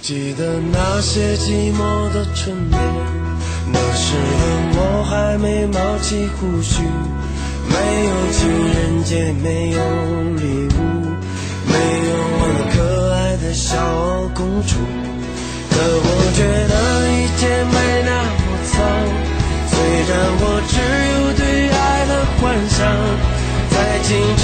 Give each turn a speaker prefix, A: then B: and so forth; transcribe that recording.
A: 记得那些寂寞的春天，那时的我还没冒起胡须，没有情人节，没有礼物，没有我那可爱的小公主。可我觉得一切没那么糟，虽然我只有对爱的幻想，在今